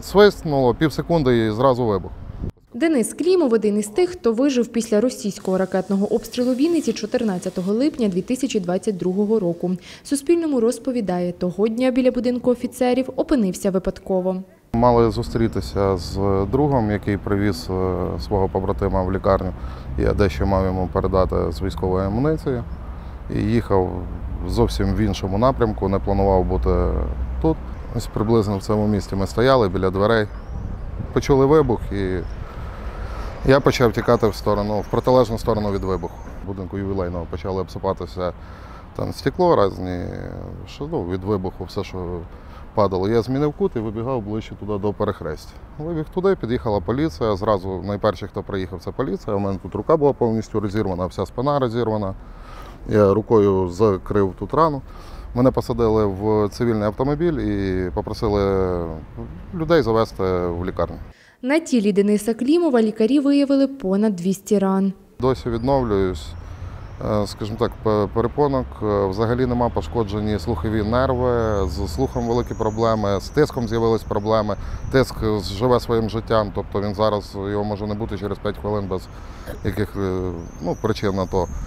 Свиснуло, півсекунди і зразу вибух. Денис Клімов – один із тих, хто вижив після російського ракетного обстрілу Вінниці 14 липня 2022 року. Суспільному розповідає, того дня біля будинку офіцерів опинився випадково. Мали зустрітися з другом, який привіз свого побратима в лікарню. Я дещо мав йому передати з військової амуніції. І їхав зовсім в іншому напрямку, не планував бути тут. Ось приблизно в цьому місці ми стояли біля дверей. Почули вибух і я почав тікати в протилежну сторону від вибуху. В будинку ювілейного почали обсипатися там стекло різні, від вибуху все, що падало. Я змінив кут і вибігав ближче туди до перехрестя. Вибіг туди, під'їхала поліція. Зразу найперший, хто приїхав, це поліція. У мене тут рука була повністю розірвана, вся спина розірвана. Я рукою закрив тут рану. Мене посадили в цивільний автомобіль і попросили людей завезти в лікарню. На тілі Дениса Клімова лікарі виявили понад 200 ран. Досі відновлююсь. Скажімо так, перепонок взагалі нема, пошкоджені слухові нерви, з слухом великі проблеми, з тиском з'явились проблеми. Тиск живе своїм життям, тобто він зараз, його може не бути через 5 хвилин без яких причин на то.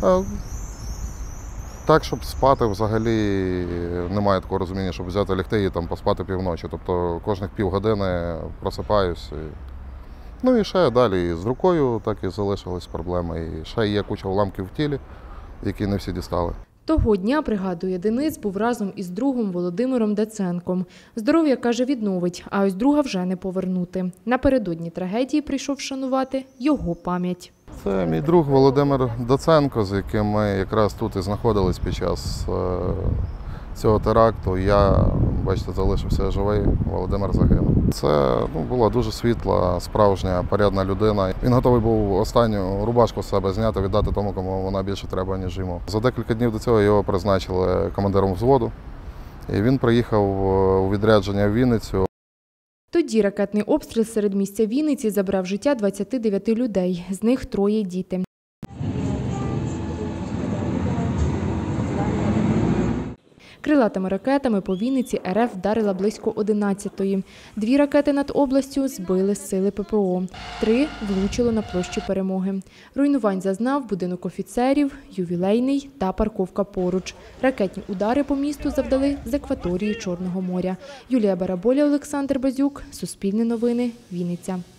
Так, щоб спати взагалі немає такого розуміння, щоб взяти лягти і там поспати півночі. Тобто кожних півгодини просипаюсь. І ще далі з рукою так і залишились проблеми. І ще є куча уламків в тілі, які не всі дістали. Того дня, пригадує Денис, був разом із другом Володимиром Даценком. Здоров'я, каже, відновить, а ось друга вже не повернути. Напередодні трагедії прийшов вшанувати його пам'ять. Це мій друг Володимир Даценко, з яким ми якраз тут і знаходились під час цього теракту. Я, бачите, залишився живий, Володимир загинув. Це була дуже світла, справжня, порядна людина. Він готовий був останню рубашку з себе зняти, віддати тому, кому вона більше треба, ніж йому. За декілька днів до цього його призначили командиром взводу, і він приїхав у відрядження в Вінницю. Тоді ракетний обстріл середмістя Вінниці забрав життя 29 людей, з них 3 діти. Крилатими ракетами по Вінниці РФ вдарила близько 11-ї. 2 ракети над областю збили сили ППО. 3 влучило на площі Перемоги. Руйнувань зазнав будинок офіцерів, ювілейний та парковка поруч. Ракетні удари по місту завдали з акваторії Чорного моря. Юлія Бараболя, Олександр Базюк, Суспільне новини, Вінниця.